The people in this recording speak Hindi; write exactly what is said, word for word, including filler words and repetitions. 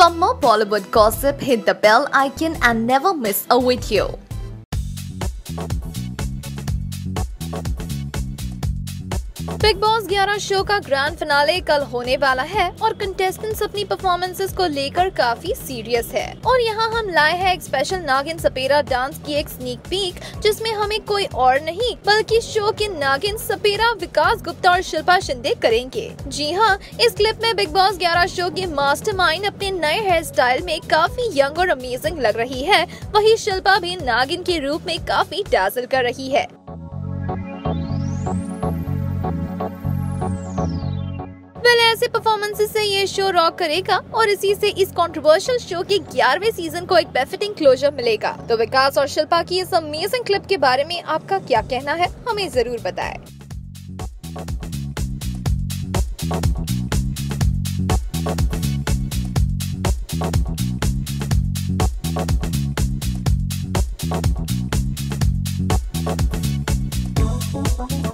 For more Bollywood gossip, hit the bell icon and never miss a video. Bigg Boss ग्यारह शो का ग्रैंड फिनाले कल होने वाला है और कंटेस्टेंट्स अपनी परफॉर्मेंसेस को लेकर काफी सीरियस है। और यहाँ हम लाए हैं एक स्पेशल नागिन सपेरा डांस की एक स्नीक पीक, जिसमें हमें कोई और नहीं बल्कि शो के नागिन सपेरा विकास गुप्ता और शिल्पा शिंदे करेंगे। जी हाँ, इस क्लिप में बिग बॉस ग्यारह शो की मास्टरमाइंड अपने नए हेयर स्टाइल में काफी यंग और अमेजिंग लग रही है। वहीं शिल्पा भी नागिन के रूप में काफी डैज़ल कर रही है। वेल ऐसे परफॉर्मेंसेस से ये शो रॉक करेगा और इसी से इस कंट्रोवर्शियल शो के ग्यारहवें सीजन को एक बेफिटिंग क्लोजर मिलेगा। तो विकास और शिल्पा की इस अमेजिंग क्लिप के बारे में आपका क्या कहना है, हमें जरूर बताएं। Thank you.